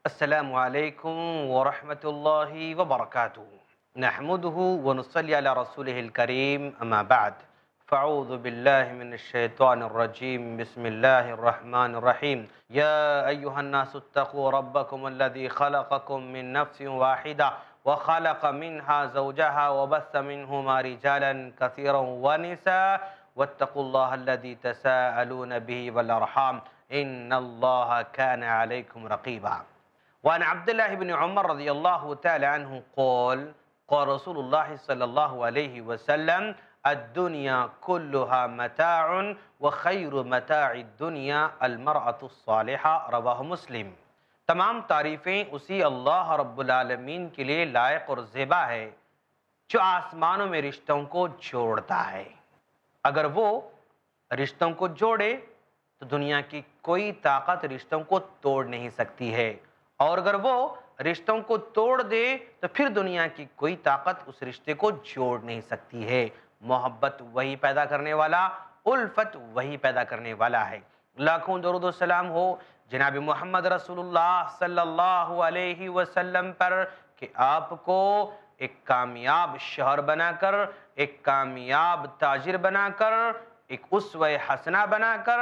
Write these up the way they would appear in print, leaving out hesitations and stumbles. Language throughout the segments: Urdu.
السلام عليكم ورحمة الله وبركاته. نحمده ونصلي على رسوله الكريم أما بعد. فأعوذ بالله من الشيطان الرجيم. بسم الله الرحمن الرحيم. يا أيها الناس اتقوا ربكم الذي خلقكم من نفس واحدة وخلق منها زوجها وبث منهما رجالا كثيرا ونساء واتقوا الله الذي تساءلون به والأرحام إن الله كان عليكم رقيبا. وعن عبد الله بن عمر رضي الله تعالى عنه قال رسول الله صلى الله عليه وسلم الدنيا كلها متاع وخير متاع الدنيا المرأة الصالحة رواہ مسلم۔ تمام تعریفیں اسی اللہ رب العالمین کے لیے لائق اور زیبا ہے جو آسمانوں میں رشتوں کو جوڑتا ہے۔ اگر وہ رشتوں کو جوڑے تو دنیا کی کوئی طاقت رشتوں کو توڑ نہیں سکتی ہے، اور اگر وہ رشتوں کو توڑ دے تو پھر دنیا کی کوئی طاقت اس رشتے کو جوڑ نہیں سکتی ہے۔ محبت وہی پیدا کرنے والا، الفت وہی پیدا کرنے والا ہے۔ لاکھوں درود و سلام ہو جناب محمد رسول اللہ صلی اللہ علیہ وسلم پر کہ آپ کو ایک کامیاب شوہر بنا کر، ایک کامیاب تاجر بنا کر، ایک اسوہ حسنہ بنا کر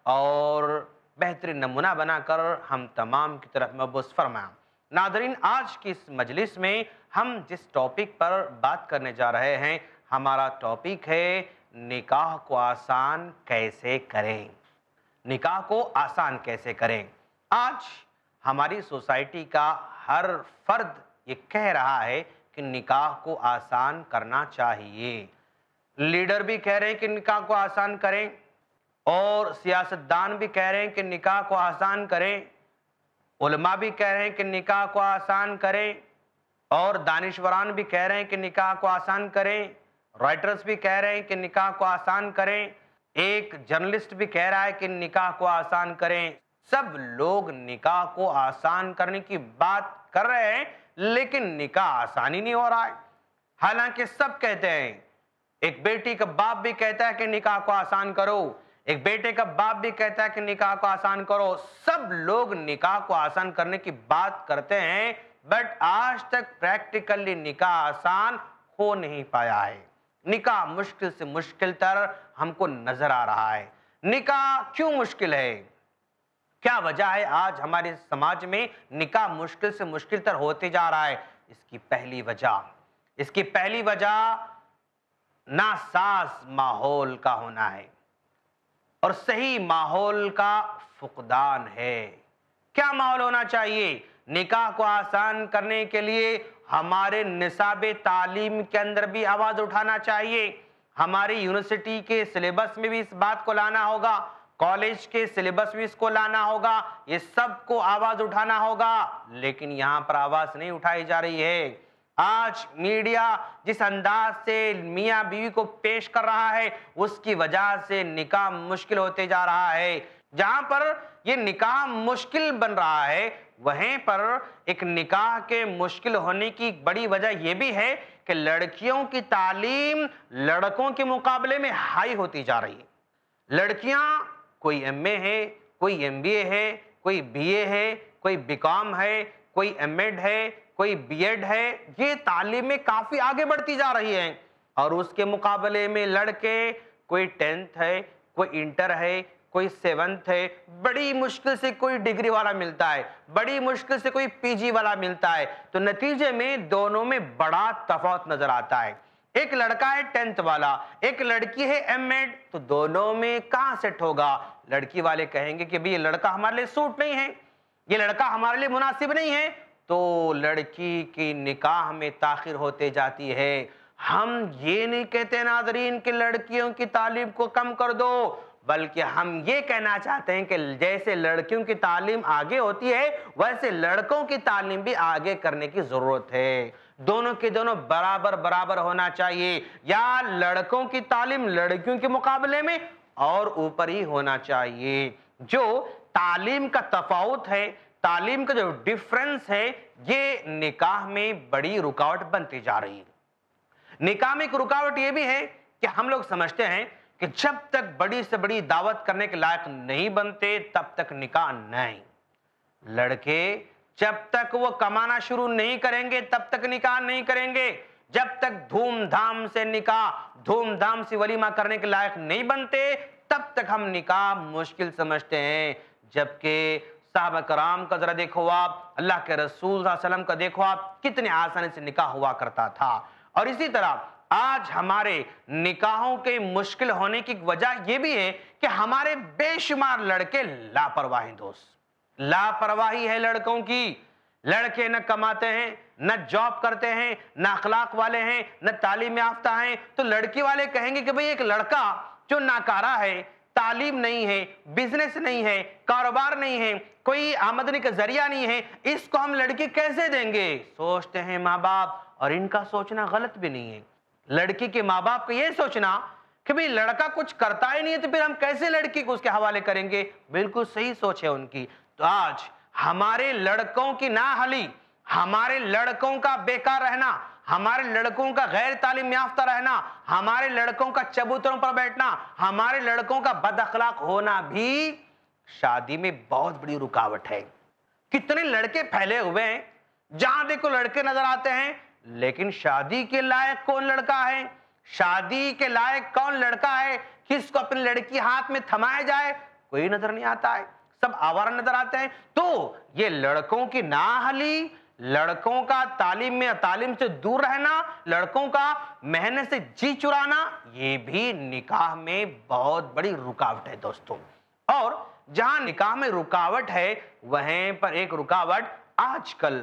اور بہترین نمونہ بنا کر ہم تمام کی طرف مبعوث فرمائیں۔ ناظرین، آج کی اس مجلس میں ہم جس ٹاپک پر بات کرنے جا رہے ہیں، ہمارا ٹاپک ہے نکاح کو آسان کیسے کریں۔ نکاح کو آسان کیسے کریں۔ آج ہماری سوسائٹی کا ہر فرد یہ کہہ رہا ہے کہ نکاح کو آسان کرنا چاہیے۔ لیڈر بھی کہہ رہے ہیں کہ نکاح کو آسان کریں، اور سیاستدان بھی کہہ رہے ہیں کہ نکاح کو آسان کریں، علماء بھی کہہ رہے ہیں کہ نکاح کو آسان کریں، اور دانشوران بھی کہہ رہے ہیں کہ نکاح کو آسان کریں، رائٹرز بھی کہہ رہے ہیں کہ نکاح کو آسان کریں، ایک جرنلسٹ بھی کہہ رہا ہے کہ نکاح کو آسان کریں۔ سب لوگ نکاح کو آسان کرنے کی بات کر رہے ہیں، لیکن نکاح آسان ہی نہیں ہو رہا ہے۔ حالانکہ سب کہتے ہیں، ایک بیٹی کا باپ بھی کہتا ہے کہ نکاح کو آسان کرو، ایک بیٹے کا باپ بھی کہتا ہے کہ نکاح کو آسان کرو۔ سب لوگ نکاح کو آسان کرنے کی بات کرتے ہیں، بٹ آج تک پریکٹیکلی نکاح آسان ہو نہیں پایا ہے۔ نکاح مشکل سے مشکل تر ہم کو نظر آ رہا ہے۔ نکاح کیوں مشکل ہے؟ کیا وجہ ہے آج ہمارے سماج میں نکاح مشکل سے مشکل تر ہوتے جا رہا ہے؟ اس کی پہلی وجہ ناساز ماحول کا ہونا ہے، اور صحیح ماحول کا فقدان ہے۔ کیا ماحول ہونا چاہیے؟ نکاح کو آسان کرنے کے لیے ہمارے نصاب تعلیم کے اندر بھی آواز اٹھانا چاہیے، ہماری یونیورسٹی کے سلیبس میں بھی اس بات کو لانا ہوگا، کالج کے سلیبس میں اس کو لانا ہوگا، یہ سب کو آواز اٹھانا ہوگا، لیکن یہاں پر آواز نہیں اٹھائی جا رہی ہے۔ آج میڈیا جس انداز سے میاں بیوی کو پیش کر رہا ہے، اس کی وجہ سے نکاح مشکل ہوتے جا رہا ہے۔ جہاں پر یہ نکاح مشکل بن رہا ہے، وہیں پر ایک نکاح کے مشکل ہونے کی بڑی وجہ یہ بھی ہے کہ لڑکیوں کی تعلیم لڑکوں کے مقابلے میں ہائی ہوتی جا رہی ہے۔ لڑکیاں کوئی ایم اے ہے، کوئی ایم بی اے ہے، کوئی بی اے ہے، کوئی بی کام ہے، کوئی ایم ایڈ ہے، کوئی بی ایڈ ہے، یہ تعلیم میں کافی آگے بڑھتی جا رہی ہیں، اور اس کے مقابلے میں لڑکے کوئی 10th ہے، کوئی انٹر ہے، کوئی 7th ہے، بڑی مشکل سے کوئی ڈگری والا ملتا ہے، بڑی مشکل سے کوئی پی جی والا ملتا ہے، تو نتیجے میں دونوں میں بڑا تفاوت نظر آتا ہے۔ ایک لڑکا ہے 10th والا، ایک لڑکی ہے ایم ایڈ، تو دونوں میں کہاں سیٹ ہوگا؟ لڑکی والے کہیں گے کہ بھی یہ لڑکا ہمارے لیے سوٹ نہیں ہے، یہ لڑکا ہمارے لیے مناسب نہیں ہے، تو لڑکی کی نکاح میں تاخیر ہوتے جاتی ہے۔ ہم یہ نہیں کہتے ناظرین کہ لڑکیوں کی تعلیم کو کم کر دو، بلکہ ہم یہ کہنا چاہتے ہیں کہ جیسے لڑکیوں کی تعلیم آگے ہوتی ہے، ویسے لڑکوں کی تعلیم بھی آگے کرنے کی ضرورت ہے۔ دونوں کے دونوں برابر ہونا چاہیے، یا لڑکوں کی تعلیم لڑکیوں کے مقابلے میں اور اوپر ہی ہونا چاہیے۔ جو تعلیم کا تفاوت ہے، تعلیم کا جو ڈیفرنس ہے، یہ نکاح میں بڑی رکاوٹ بنتی جا رہی ہے۔ نکاح میں ایک رکاوٹ یہ بھی ہے کہ ہم لوگ سمجھتے ہیں کہ جب تک بڑی سے بڑی دعوت کرنے کے لائق نہیں بنتے تب تک نکاح نہیں۔ لڑکے جب تک وہ کمانا شروع نہیں کریں گے تب تک نکاح نہیں کریں گے، جب تک دھوم دھام سے نکاح، دھوم دھام سے ولیمہ کرنے کے لائق نہیں بنتے تب تک ہم نکاح مشکل سمجھتے ہیں۔ جبکہ صحابہ کرام کا ذرا دیکھو آپ، اللہ کے رسول صلی اللہ علیہ وسلم کا دیکھو آپ، کتنے آسانی سے نکاح ہوا کرتا تھا۔ اور اسی طرح آج ہمارے نکاحوں کے مشکل ہونے کی وجہ یہ بھی ہے کہ ہمارے بے شمار لڑکے لاپرواہ ہیں دوست، لاپرواہی ہے لڑکوں کی۔ لڑکے نہ کماتے ہیں، نہ جاب کرتے ہیں، نہ اخلاق والے ہیں، نہ تعلیم یافتہ ہیں، تو لڑکی والے کہیں گے کہ بھئی ایک لڑکا جو ناکارہ ہے، تعلیم نہیں ہے، بزنس نہیں ہے، کاروبار نہیں ہے، کوئی آمدنی کا ذریعہ نہیں ہے، اس کو ہم لڑکی کیسے دیں گے؟ سوچتے ہیں ماں باپ، اور ان کا سوچنا غلط بھی نہیں ہے۔ لڑکی کے ماں باپ کا یہ سوچنا کہ بھئی لڑکا کچھ کرتا ہی نہیں ہے تو پھر ہم کیسے لڑکی کو اس کے حوالے کریں گے، بالکل صحیح سوچ ہے ان کی۔ تو آج ہمارے لڑکوں کی نااہلی، ہمارے لڑکوں کا بیکار رہنا، ہمارے لڑکوں کا غیر تعلیم یافتہ رہنا، ہمارے لڑکوں کا چبوتروں پر بیٹھنا، ہمارے لڑکوں کا بد اخلاق ہونا بھی شادی میں بہت بڑی رکاوٹ ہے۔ کتنے لڑکے پھیلے ہوئے ہیں، جہاں دیکھو لڑکے نظر آتے ہیں، لیکن شادی کے لائق کون لڑکا ہے؟ شادی کے لائق کون لڑکا ہے کس کو اپنی لڑکی ہاتھ میں تھمایا جائے؟ کوئی نظر نہیں آتا ہے، سب آوارہ نظر آتے ہیں۔ تو یہ لڑکوں کی نااہلی، لڑکوں کا تعلیم سے دور رہنا، لڑکوں کا محنت سے جی چرانا، یہ بھی نکاح میں بہت بڑی رکاوٹ ہے دوستوں۔ اور جہاں نکاح میں رکاوٹ ہے وہیں پر ایک رکاوٹ آج کل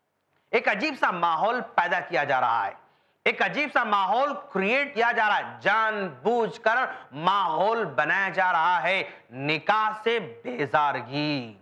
ایک عجیب سا ماحول پیدا کیا جا رہا ہے، ایک عجیب سا ماحول کریٹ کیا جا رہا ہے، جان بوجھ کر ماحول بنایا جا رہا ہے نکاح سے بیزارگی،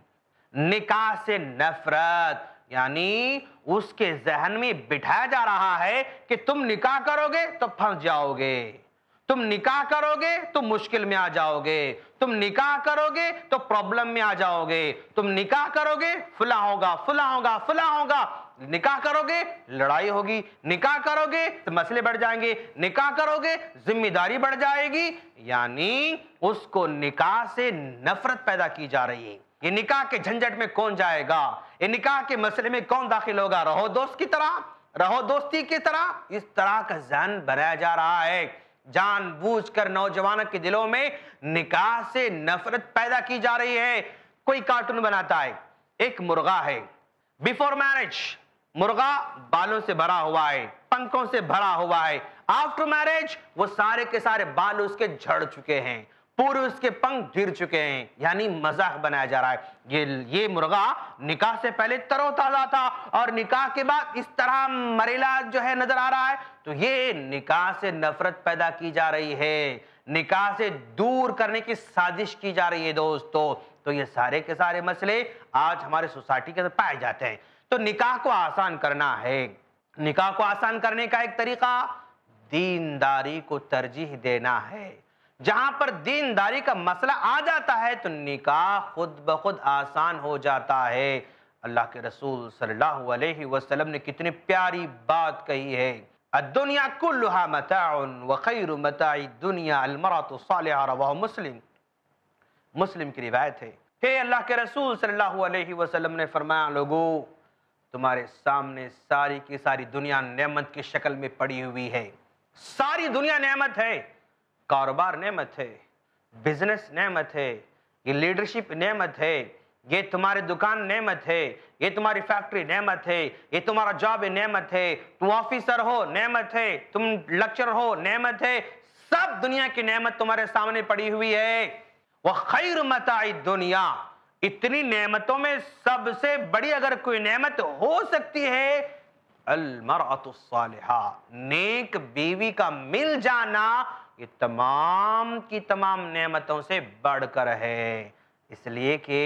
نکاح سے نفرت، یعنی اس کے ذہن میں بٹھایا جا رہا ہے کہ تم نکاح کرو گے تو پھنس جاؤ گے، تم نکاح کرو گے تو مشکل میں آ جاؤ گے، تم نکاح کرو گے تو پرابلم میں آ جاؤ گے، تم نکاح کرو گے فلاں ہوگا فلاں ہوگا فلاں ہوگا، نکاح کرو گے لڑائی ہوگی، نکاح کرو گے تو مسئلے بڑھ جائیں گے، نکاح کرو گے ذمہ داری بڑھ جائے گی، یعنی اس کو نکاح سے نفرت پیدا کی جا رہی ہے۔ یہ نکاح کے جھنجٹ میں کون جائے گا؟ یہ نکاح کے مسئلے میں کون داخل ہوگا؟ رہو دوست کی طرح، رہو دوستی کی طرح، اس طرح کا ذہن بنایا جا رہا ہے۔ جان بوجھ کر نوجوانوں کے دلوں میں نکاح سے نفرت پیدا کی جا رہی ہے۔ کوئی کارٹون بناتا ہے، ایک مرغا ہے، بیفور میرج مرغا بالوں سے بھرا ہوا ہے، پنکھوں سے بھرا ہوا ہے، آفٹر میرج وہ سارے کے سارے بال اس کے جھڑ چکے ہیں، پورے اس کے پنکھ گر چکے ہیں، یعنی مذاق بنایا جا رہا ہے۔ یہ مرغا نکاح سے پہلے تر و تازہ تھا اور نکاح کے بعد اس طرح مریلا جو ہے نظر آ رہا ہے۔ تو یہ نکاح سے نفرت پیدا کی جا رہی ہے، نکاح سے دور کرنے کی سازش کی جا رہی ہے دوستو۔ تو یہ سارے کے سارے مسئلے آج ہمارے سوسائٹی کے اندر پائے جاتے ہیں۔ تو نکاح کو آسان کرنا ہے، نکاح کو آسان کرنے کا ایک طریقہ دینداری کو ترجیح دینا ہے۔ جہاں پر دینداری کا مسئلہ آ جاتا ہے تو نکاح خود بخود آسان ہو جاتا ہے۔ اللہ کے رسول صلی اللہ علیہ وسلم نے کتنی پیاری بات کہی ہے، الدنیا کلها متاع وخیر متاع الدنیا المرأة الصالحة، رواہ مسلم۔ مسلم کی روایت ہے کہ اللہ کے رسول صلی اللہ علیہ وسلم نے فرمایا، لوگو تمہارے سامنے ساری کی ساری دنیا نعمت کی شکل میں پڑی ہوئی ہے، ساری دنیا نعمت ہے، کاروبار نعمت ہے، بزنس نعمت ہے، یہ لیڈرشپ نعمت ہے، یہ تمہاری دکان نعمت ہے، یہ تمہاری فیکٹری نعمت ہے، یہ تمہارا جاب نعمت ہے، تم آفیسر ہو نعمت ہے، تم لیکچرر ہو نعمت ہے، سب دنیا کی نعمت تمہارے سامنے پڑی ہوئی ہے۔ وَخَيْرُ مَتَاعِ الدُّنْيَا، اتنی نعمتوں میں سب سے بڑی اگر کوئی نعمت ہو سکتی ہے المرأة الصالحہ، نیک بیوی کا مل جانا، یہ تمام کی تمام نعمتوں سے بڑھ کر ہے۔ اس لیے کہ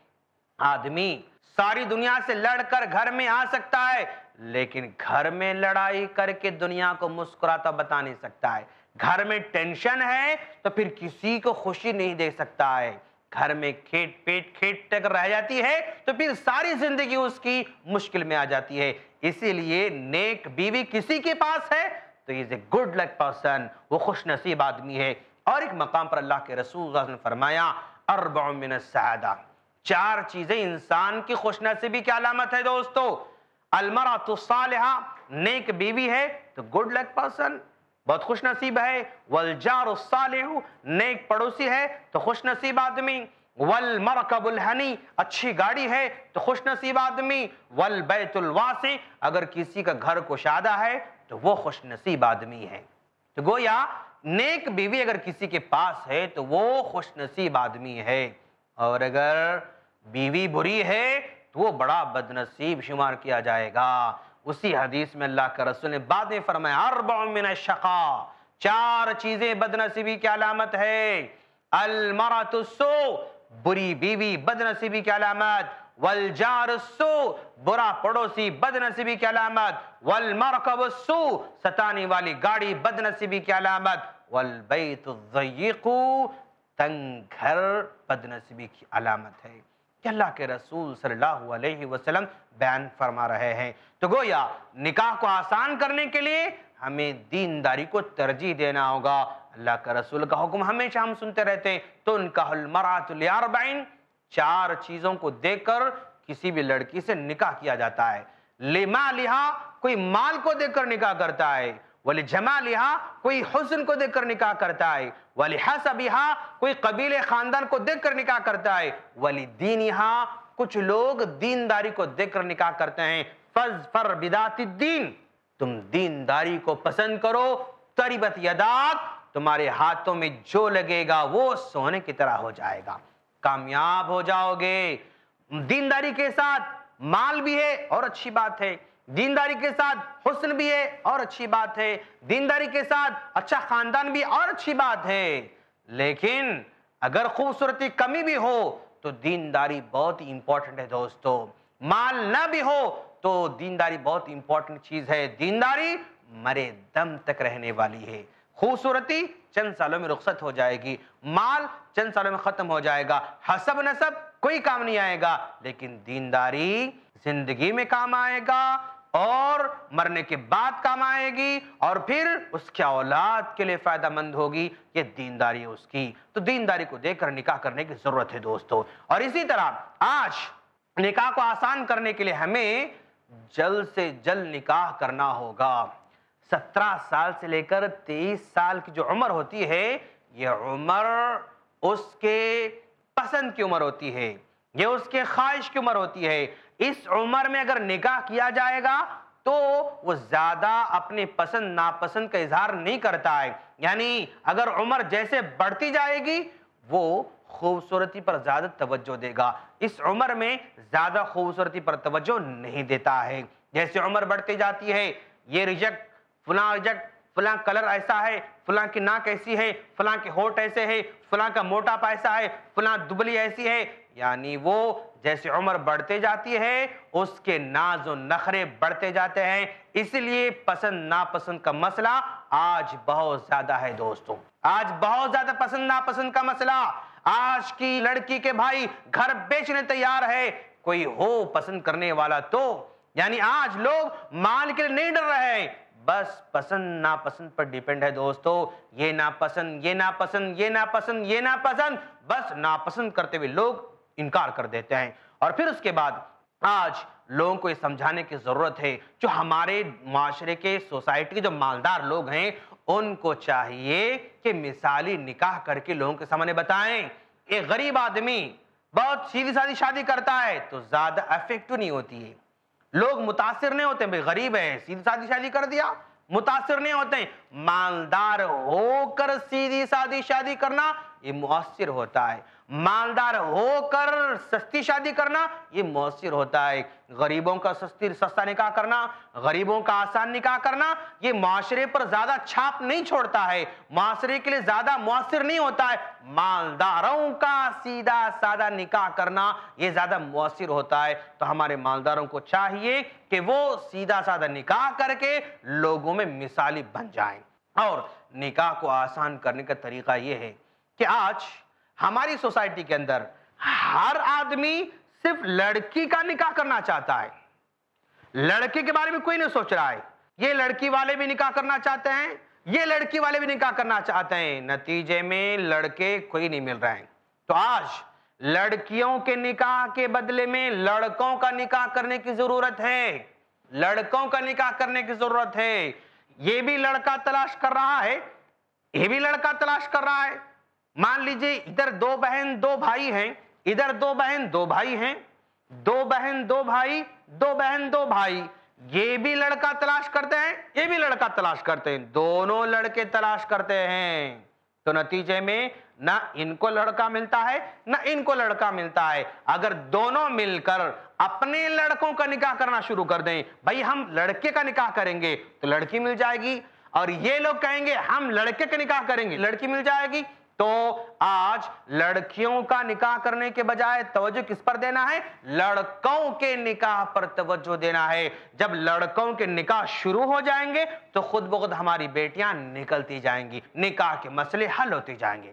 آدمی ساری دنیا سے لڑ کر گھر میں آ سکتا ہے، لیکن گھر میں لڑائی کر کے دنیا کو مسکراتا بتا نہیں سکتا ہے۔ گھر میں ٹینشن ہے تو پھر کسی کو خوشی نہیں دے سکتا ہے۔ گھر میں کھیٹ کر رہ جاتی ہے تو پھر ساری زندگی اس کی مشکل میں آ جاتی ہے۔ اسی لیے نیک بیوی کسی کے پاس ہے تو he is a good luck person، وہ خوش نصیب آدمی ہے۔ اور ایک مقام پر اللہ کے رسول صلی اللہ علیہ وسلم نے فرمایا، اربع من السعادہ، چار چیزیں انسان کی خوش نصیبی کی علامت ہے دوستو. المرأۃ الصالحہ، نیک بیوی ہے تو گڈ لک پرسن، بہت خوش نصیب ہے. والجار الصالح، نیک پڑوسی ہے تو خوش نصیب آدمی. والمرکب الحنی، اچھی گاڑی ہے تو خوش نصیب آدمی. والبیت الواسع، اگر کسی کا گھر کشادہ ہے تو وہ خوش نصیب آدمی ہے. تو گویا نیک بیوی اگر کسی کے پاس ہے تو وہ خوش نصیب آدمی ہے، اور اگر بیوی بری ہے تو وہ بڑا بد نصیب شمار کیا جائے گا. اسی حدیث میں اللہ کا رسول نے بعد میں فرمایا اربع من الشقاء، چار چیزیں بد نصیبی کی علامت ہے. المرأۃ السوء، بری بیوی بد نصیبی کی علامت. والجار السوء، برا پڑوسی بد نصیبی کی علامت. والمرکب السوء، ستانے والی گاڑی بد نصیبی کی علامت. والبیت الضیق، تنگ گھر بد نصیبی کی علامت ہے. کہ اللہ کے رسول صلی اللہ علیہ وسلم بیان فرما رہے ہیں. تو گویا نکاح کو آسان کرنے کے لیے ہمیں دینداری کو ترجیح دینا ہوگا. اللہ کا رسول کا حکم ہمیشہ ہم سنتے رہتے ہیں. تنکح المرأۃ لاربع، چار چیزوں کو دیکھ کر کسی بھی لڑکی سے نکاح کیا جاتا ہے. لمالہا، کوئی مال کو دیکھ کر نکاح کرتا ہے. ولجمالہا، کوئی حسن کو دیکھ کر نکاح کرتا ہے. ولحسبہا، کوئی قبیلے خاندان کو دیکھ کر نکاح کرتا ہے. ولدینہا، کچھ لوگ دینداری کو دیکھ کر نکاح کرتے ہیں. فاظفر بذات الدین، تم دینداری کو پسند کرو. تربت یداک، تمہارے ہاتھوں میں جو لگے گا وہ سونے کی طرح ہو جائے گا، کامیاب ہو جاؤ گے. دینداری کے ساتھ مال بھی ہے اور اچھی بات ہے، دینداری کے ساتھ حسن بھی ہے اور اچھی بات ہے، دینداری کے ساتھ اچھا خاندان بھی اور اچھی بات ہے. لیکن اگر خوبصورتی کمی بھی ہو تو دینداری بہت امپورٹنٹ ہے دوستو. مال نہ بھی ہو تو دینداری بہت امپورٹنٹ چیز ہے. دینداری مرے دم تک رہنے والی ہے. خوبصورتی چند سالوں میں رخصت ہو جائے گی، مال چند سالوں میں ختم ہو جائے گا، حسب نسب کوئی کام نہیں آئے گا، لیکن دینداری زندگی میں کام آئے گا اور مرنے کے بعد کام آئے گی، اور پھر اس کی اولاد کے لیے فائدہ مند ہوگی. یہ دینداری ہے اس کی. تو دینداری کو دیکھ کر نکاح کرنے کی ضرورت ہے دوستو. اور اسی طرح آج نکاح کو آسان کرنے کے لیے ہمیں جلد سے جلد نکاح کرنا ہوگا. 17 سال سے لے کر 23 سال کی جو عمر ہوتی ہے، یہ عمر اس کے پسند کی عمر ہوتی ہے، یہ اس کے خواہش کی عمر ہوتی ہے. اس عمر میں اگر نکاح کیا جائے گا تو وہ زیادہ اپنے پسند ناپسند کا اظہار نہیں کرتا ہے. یعنی اگر عمر جیسے بڑھتی جائے گی وہ خوبصورتی پر زیادہ توجہ دے گا. اس عمر میں زیادہ خوبصورتی پر توجہ نہیں دیتا ہے. جیسے عمر بڑھتی جاتی ہے، یہ ریجیکٹ، فلاں ریجیکٹ، فلاں کلر ایسا ہے، فلاں کی ناک ایسی ہے، فلاں کے ہونٹ ایسے ہے، فلاں کا موٹاپا ایسا ہے، فلاں دبلی ایسی ہے. یعنی وہ جیسے عمر بڑھتے جاتی ہے اس کے ناز و نخرے بڑھتے جاتے ہیں. اس لیے پسند ناپسند کا مسئلہ آج بہت زیادہ ہے دوستو. آج بہت زیادہ پسند ناپسند کا مسئلہ. آج کی لڑکی کے بھائی گھر بیچنے تیار ہے کوئی ہو پسند کرنے والا تو. یعنی آج لوگ مال کے لیے نہیں ڈر رہے ہیں، بس پسند ناپسند پر ڈیپینڈ ہے دوستو. یہ ناپسند، یہ ناپسند، یہ ناپسند، یہ ناپسند، بس ناپسند کرتے ہوئے لوگ انکار کر دیتے ہیں. اور پھر اس کے بعد آج لوگوں کو یہ سمجھانے کی ضرورت ہے، جو ہمارے معاشرے کے سوسائٹی کے جو مالدار لوگ ہیں ان کو چاہیے کہ مثالی نکاح کر کے لوگوں کے سامنے بتائیں. ایک غریب آدمی بہت سیدھی سادی شادی کرتا ہے تو زیادہ افیکٹو نہیں ہوتی ہے، لوگ متاثر نہیں ہوتے. بھئی غریب ہے سیدھی سادی شادی کر دیا، متاثر نہیں ہوتے ہیں. مالدار ہو کر سیدھی سادی شادی کرنا یہ مؤثر ہوتا ہے. مالدار ہو کر سستی شادی کرنا یہ مؤثر ہوتا ہے. غریبوں کا سستا نکاح کرنا، غریبوں کا آسان نکاح کرنا یہ معاشرے پر زیادہ چھاپ نہیں چھوڑتا ہے، معاشرے کے لیے زیادہ مؤثر نہیں ہوتا ہے. مالداروں کا سیدھا سادہ نکاح کرنا یہ زیادہ مؤثر ہوتا ہے. تو ہمارے مالداروں کو چاہیے کہ وہ سیدھا سادہ نکاح کر کے لوگوں میں مثالی بن جائیں. اور نکاح کو آسان کرنے کا طریقہ یہ ہے کہ آج ہماری سوسائٹی کے اندر ہر آدمی صرف لڑکی کا نکاح کرنا چاہتا ہے، لڑکے کے بارے میں کوئی نہیں سوچ رہا ہے. یہ لڑکی والے بھی نکاح کرنا چاہتے ہیں، یہ لڑکی والے بھی نکاح کرنا چاہتے ہیں، نتیجے میں لڑکے کوئی نہیں مل رہے ہیں. تو آج लड़कियों के निकाह के बदले में लड़कों का निकाह करने की जरूरत है, लड़कों का निकाह करने की जरूरत है। ये भी लड़का तलाश कर रहा है, ये भी लड़का तलाश कर रहा है। मान लीजिए इधर 2 बहन 2 भाई हैं, इधर 2 बहन 2 भाई हैं, 2 बहन 2 भाई, 2 बहन 2 भाई, ये भी लड़का तलाश करते हैं, ये भी लड़का तलाश करते हैं, दोनों लड़के तलाश करते हैं। तो नतीजे में ना इनको लड़का मिलता है ना इनको लड़का मिलता है। अगर दोनों मिलकर अपने लड़कों का निकाह करना शुरू कर दें, भाई हम लड़के का निकाह करेंगे तो लड़की मिल जाएगी, और ये लोग कहेंगे हम लड़के का निकाह करेंगे, लड़की मिल जाएगी। तो आज लड़कियों का निकाह करने के बजाय तवज्जो किस पर देना है? लड़कों के निकाह पर तवज्जो देना है। जब लड़कों के निकाह शुरू हो जाएंगे तो खुद ब खुद हमारी बेटियां निकलती जाएंगी, निकाह के मसले हल होते जाएंगे।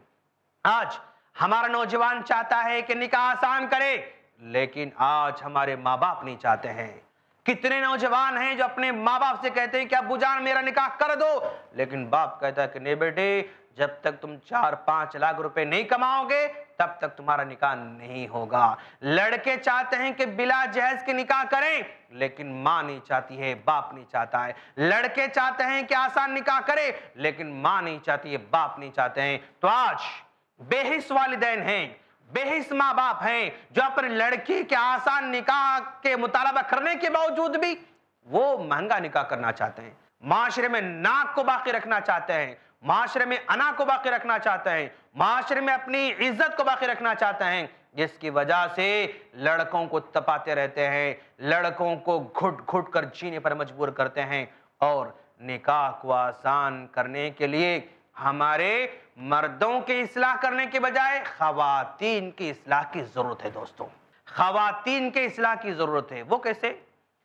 आज हमारा नौजवान चाहता है कि निकाह आसान करे, लेकिन आज हमारे माँ बाप नहीं चाहते हैं। कितने नौजवान हैं जो अपने माँ बाप से कहते हैं कि अब्बू जान मेरा निकाह कर दो, लेकिन बाप कहता है कि नहीं बेटे, जब तक तुम 4-5 लाख रुपए नहीं कमाओगे तब तक तुम्हारा निकाह नहीं होगा। लड़के चाहते हैं कि बिला जहेज के निकाह करें, लेकिन माँ नहीं चाहती है, बाप नहीं चाहता है। लड़के चाहते हैं कि आसान निकाह करे, लेकिन माँ नहीं चाहती है, बाप नहीं चाहते हैं। तो आज बेहिस वालिदैन हैं, बेहिस माँ बाप हैं जो अपनी लड़की के आसान निकाह के मुतालबा करने के बावजूद भी वो महंगा निकाह करना चाहते हैं, माशरे में नाक को बाकी रखना चाहते हैं, माशरे में अना को बाकी रखना चाहते हैं, माशरे में अपनी इज्जत को बाकी रखना चाहते हैं, जिसकी वजह से लड़कों को तपाते रहते हैं, लड़कों को घुट घुट कर जीने पर मजबूर करते हैं। और निकाह को आसान करने के लिए हमारे मर्दों की इस्लाह करने के बजाय खवातीन की इस्लाह की जरूरत है। दोस्तों, खवातीन के इस्लाह की जरूरत है। वो कैसे?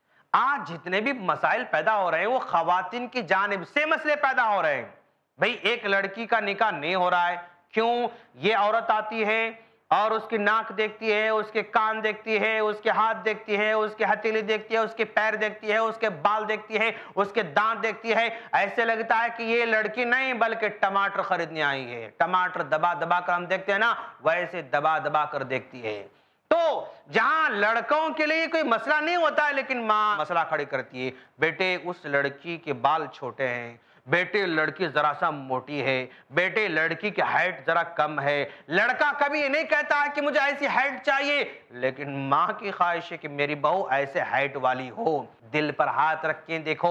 आज जितने भी मसाइल पैदा हो रहे हैं वो खवातीन की जानिब से मसले पैदा हो रहे हैं। भाई एक लड़की का निकाह नहीं हो रहा है, क्यों? ये औरत आती है और उसकी नाक देखती है, उसके कान देखती है, उसके हाथ देखती है, उसके हथेली देखती है, उसके पैर देखती है, उसके बाल देखती है, उसके दांत देखती है। ऐसे लगता है कि ये लड़की नहीं बल्कि टमाटर खरीदने आई है। टमाटर दबा दबा कर हम देखते हैं ना, वैसे दबा दबा कर देखती है। तो जहां लड़कों के लिए कोई मसला नहीं होता है, लेकिन माँ मसला खड़ी करती है, बेटे उस लड़की के बाल छोटे हैं, बेटे लड़की जरा सा मोटी है, बेटे लड़की की हाइट जरा कम है। लड़का कभी ये नहीं कहता है कि मुझे ऐसी हाइट चाहिए, लेकिन माँ की ख्वाहिश है कि मेरी बहू ऐसे हाइट वाली हो। दिल पर हाथ रख के देखो,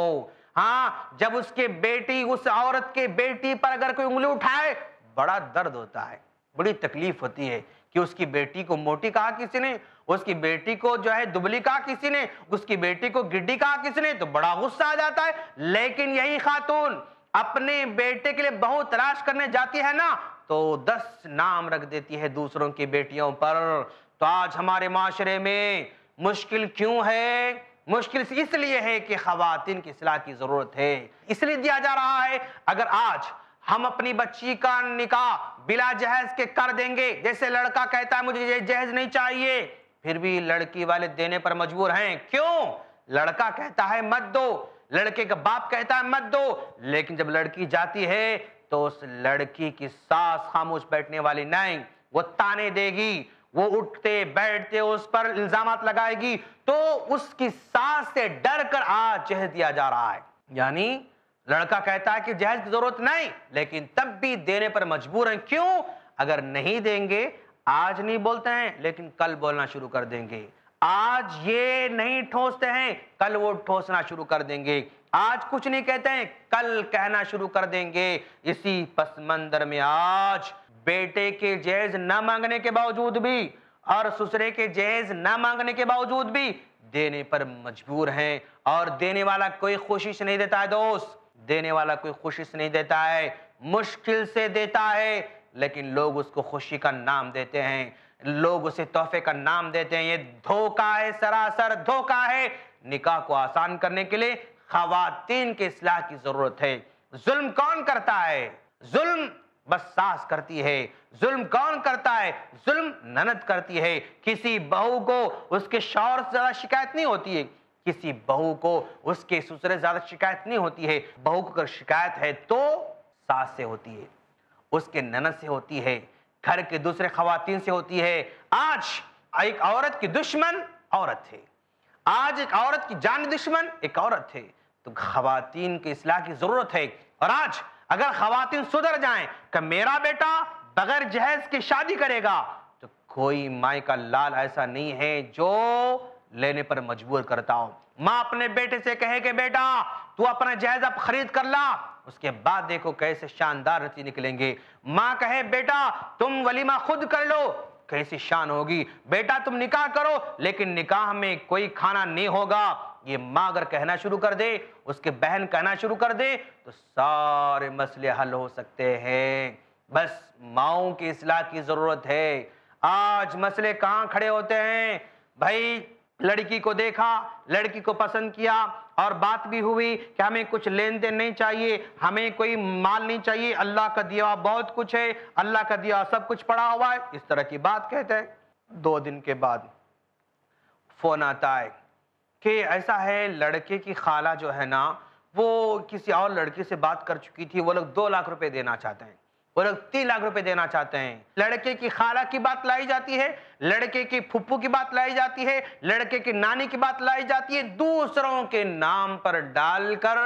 हाँ, जब उसके बेटी उस औरत के बेटी पर अगर कोई उंगली उठाए बड़ा दर्द होता है, बड़ी तकलीफ होती है कि उसकी बेटी को मोटी कहा किसी ने, उसकी बेटी को जो है दुबली कहा किसी ने, उसकी बेटी को गिड्डी कहा किसी ने, तो बड़ा गुस्सा आ जाता है। लेकिन यही खातून अपने बेटे के लिए बहू तलाश करने जाती है ना, तो 10 नाम रख देती है दूसरों की बेटियों पर। तो आज हमारे माशरे में मुश्किल क्यों है? मुश्किल इसलिए है कि खवातीन की इस्लाह की जरूरत है, इसलिए दिया जा रहा है। अगर आज हम अपनी बच्ची का निकाह बिला जहेज के कर देंगे, जैसे लड़का कहता है मुझे जहेज नहीं चाहिए, फिर भी लड़की वाले देने पर मजबूर हैं। क्यों? लड़का कहता है मत दो, लड़के का बाप कहता है मत दो, लेकिन जब लड़की जाती है तो उस लड़की की सास खामोश बैठने वाली नहीं, वो ताने देगी, वो उठते बैठते उस पर इल्जामात लगाएगी। तो उसकी सास से डर कर आज जहेज दिया जा रहा है। यानी लड़का कहता है कि जहेज की जरूरत नहीं, लेकिन तब भी देने पर मजबूर हैं। क्यों? अगर नहीं देंगे, आज नहीं बोलते हैं लेकिन कल बोलना शुरू कर देंगे। आज ये नहीं ठोसते हैं, कल वो ठोसना शुरू कर देंगे। आज कुछ नहीं कहते हैं, कल कहना शुरू कर देंगे। इसी पस मंजर में आज बेटे के जहेज न मांगने के बावजूद भी और ससुरे के जहेज न मांगने के बावजूद भी देने पर मजबूर हैं। और देने वाला कोई कोशिश नहीं देता है दोस्त, देने वाला कोई कोशिश नहीं देता है, मुश्किल से देता है, लेकिन लोग उसको खुशी का नाम देते हैं, लोग उसे तोहफे का नाम देते हैं। ये धोखा है, सरासर धोखा है। निकाह को आसान करने के लिए खवातीन के इस्लाह की जरूरत है। जुल्म कौन करता है? जुल्म बस सास करती है। जुल्म कौन करता है? जुल्म ननद करती है। किसी बहू को उसके शौहर से ज्यादा शिकायत नहीं होती है, किसी बहू को उसके ससुर से ज्यादा शिकायत नहीं होती है। बहू को अगर शिकायत है तो सास से होती है, उसके ननद से होती है, घर के दूसरे खवातीन से होती है। آج ایک عورت کی دشمن عورت ہے، آج ایک عورت کی جان دشمن ایک عورت ہے، تو خواتین کی اصلاح کی ضرورت ہے۔ اور آج اگر خواتین سدھر جائیں کہ میرا بیٹا بغیر جہیز کی شادی کرے گا، تو کوئی ماں کا لال ایسا نہیں ہے جو لینے پر مجبور کرتا ہو۔ ماں اپنے بیٹے سے کہے کہ بیٹا تو اپنا جہیز اب خرید کر لا، اس کے بعد دیکھو کیسے شاندار نتیجے نکلیں گے۔ ماں کہے بیٹا تم ولیمہ خود کر لو، کیسی شان ہوگی۔ بیٹا تم نکاح کرو لیکن نکاح میں کوئی کھانا نہیں ہوگا، یہ ماں اگر کہنا شروع کر دے، اس کے بہن کہنا شروع کر دے، تو سارے مسئلے حل ہو سکتے ہیں۔ بس ماؤں کی اصلاح کی ضرورت ہے۔ آج مسئلے کہاں کھڑے ہوتے ہیں؟ بھائی لڑکی کو دیکھا، لڑکی کو پسند کیا اور بات بھی ہوئی کہ ہمیں کچھ لین دین نہیں چاہیے، ہمیں کوئی مال نہیں چاہیے، اللہ کا دیا بہت کچھ ہے، اللہ کا دیا سب کچھ پڑا ہوا ہے، اس طرح کی بات کہتے ہیں۔ 2 دن کے بعد فون آتا ہے کہ ایسا ہے لڑکے کی خالہ جو ہے نا وہ کسی اور لڑکی سے بات کر چکی تھی، وہ لوگ 2 لاکھ روپے دینا چاہتے ہیں، وہ لوگ 3 لاکھ روپے دینا چاہتے ہیں۔ لڑکے کی خالہ کی بات لائی جاتی ہے، لڑکے کی پھپھو کی بات لائی جاتی ہے، لڑکے کی نانی کی بات لائی جاتی ہے، دوسروں کے نام پر ڈال کر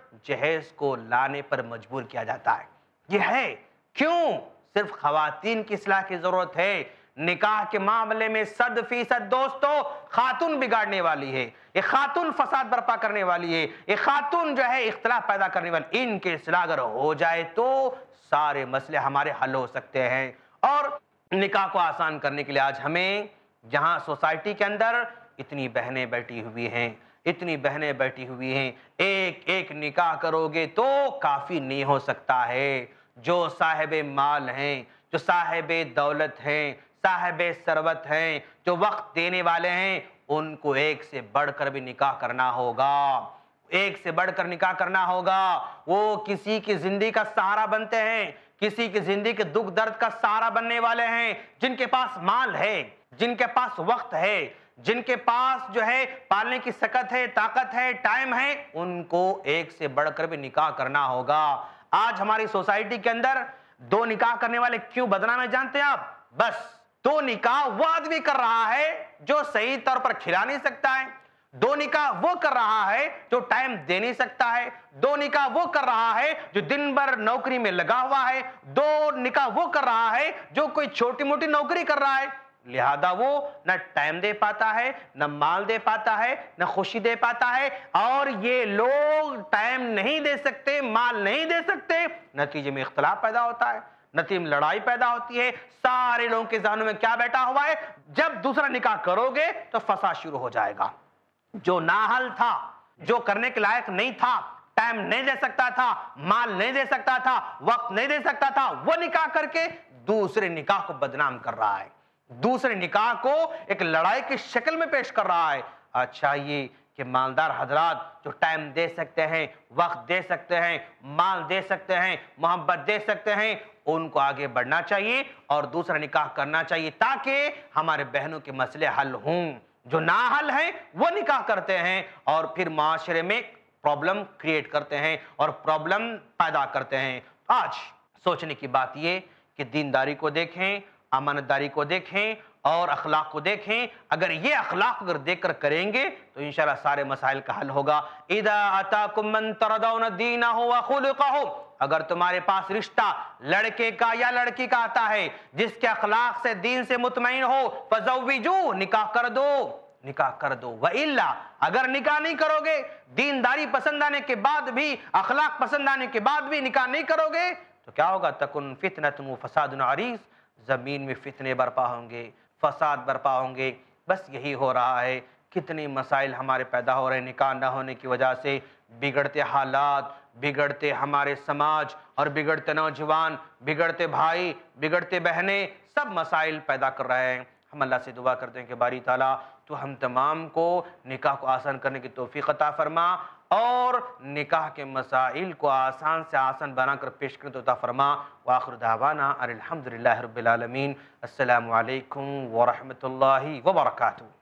جہیز کو لانے پر مجبور کیا جاتا ہے۔ یہ ہے کیوں؟ صرف خواتین کی اصلاح کی ضرورت ہے۔ نکاح کے معاملے میں 100% دوستو خاتون بگاڑنے والی ہے، یہ خاتون فساد برپا کرنے والی ہے، یہ خاتون جو ہے اختلاف پیدا کرنے والی، ان کے اصلاح اگر ہو جائے تو سارے مسئلے ہمارے حل ہو سکتے ہیں۔ اور نکاح کو آسان کرنے کے لیے آج ہمیں جہاں سوسائٹی کے اندر اتنی بہنیں بیٹھی ہوئی ہیں، اتنی بہنیں بیٹھی ہوئی ہیں، ایک ایک نکاح کرو گے تو کافی نہیں ہو سکتا ہے۔ جو صاحب مال ہیں، جو صاحب دولت ہیں، صاحب ثروت ہیں، جو وقت دینے والے ہیں، ان کو ایک سے بڑھ کر بھی نکاح کرنا ہوگا، ایک سے بڑھ کر نکاح کرنا ہوگا۔ وہ کسی کی زندگی کا سہارا بنتے ہیں، کسی کی زندگی کے دکھ درد کا سہارا بننے والے ہیں، جن کے پاس مال ہے، جن کے پاس وقت ہے، جن کے پاس جو ہے پالنے کی سکت ہے، طاقت ہے، ٹائم ہے، ان کو ایک سے بڑھ کر بھی نکاح کرنا ہوگا۔ آج ہماری سوسائٹی کے اندر 2 نکاح کرنے والے کیوں بدنام ہیں جانتے ہیں آپ؟ بس 2 نکاح وہ آدمی کر رہا ہے جو صحیح طور پر کھلا نہیں سکتا ہے، 2 نکاح وہ کر رہا ہے جو ٹائم دے نہیں سکتا ہے، 2 نکاح وہ کر رہا ہے جو دن بھر نوکری میں لگا ہوا ہے، 2 نکاح وہ کر رہا ہے جو کوئی چھوٹی موٹی نوکری کر رہا ہے، لہذا وہ نہ ٹائم دے پاتا ہے، نہ مال دے پاتا ہے، نہ خوشی دے پاتا ہے۔ اور یہ لوگ ٹائم نہیں دے سکتے، مال نہیں دے سکتے، نتیجے میں اختلاف پیدا ہوتا ہے، نتیجے میں لڑائی پیدا ہوتی ہے۔ سارے لوگوں کے ذہنوں میں کیا بیٹھا ہوا ہے؟ جب دوسرا نکاح کرو گے تو فساد شروع ہو جائے گا۔ جو نااہل تھا، جو کرنے کے لائق نہیں تھا، ٹائم نہیں دے سکتا تھا، مال نہیں دے سکتا تھا، وقت نہیں دے سکتا تھا، وہ نکاح کر کے دوسرے نکاح کو بدنام کر رہا ہے، دوسرے نکاح کو ایک لڑائی کی شکل میں پیش کر رہا ہے۔ اچھا یہ کہ مالدار حضرات جو ٹائم دے سکتے ہیں، وقت دے سکتے ہیں، مال دے سکتے ہیں، محبت دے سکتے ہیں، ان کو آگے بڑھنا چاہیے اور دوسرا نکاح کرنا چاہیے تاکہ ہمارے بہنوں کے مسئلے حل ہوں۔ جو نااہل ہیں وہ نکاح کرتے ہیں اور پھر معاشرے میں پرابلم کریٹ کرتے ہیں اور پرابلم پیدا کرتے ہیں۔ آج سوچنے کی بات یہ کہ دینداری کو دیکھیں، امانتداری کو دیکھیں اور اخلاق کو دیکھیں۔ اگر یہ اخلاق اگر دیکھ کر کریں گے تو انشاءاللہ سارے مسائل کا حل ہوگا۔ اذا اتاکم من ترضون دینہ وخلقہ، اگر تمہارے پاس رشتہ لڑکے کا یا لڑکی کا آتا ہے جس کے اخلاق سے، دین سے مطمئن ہو، فزوجوہ، نکاح کر دو، نکاح کر دو۔ وَإِلَّا، اگر نکاح نہیں کرو گے، دینداری پسند آنے کے بعد بھی، اخلاق پسند آنے کے بعد بھی نکاح نہیں کرو گے تو کیا ہوگا؟ تکن فتنۃ وفساد عریض، زمین میں فتنے برپا ہوں گے، فساد برپا ہوں گے۔ بس یہی ہو رہا ہے، کتنے مسائل ہمارے پیدا ہو رہے ہیں نکاح نہ ہونے کی وجہ سے، بگڑتے حالات، بگڑتے ہمارے سماج اور بگڑتے نوجوان، بگڑتے بھائی، بگڑتے بہنیں، سب مسائل پیدا کر رہے ہیں۔ ہم اللہ سے دعا کرتے ہیں کہ باری تعالیٰ تو ہم تمام کو نکاح کو آسان کرنے کی توفیق عطا فرما اور نکاح کے مسائل کو آسان سے آسان بنا کر پیش کرنے عطا فرما۔ وآخر دعوانا الحمدللہ رب العالمین۔ السلام علیکم ورحمۃ اللہ وبرکاتہ۔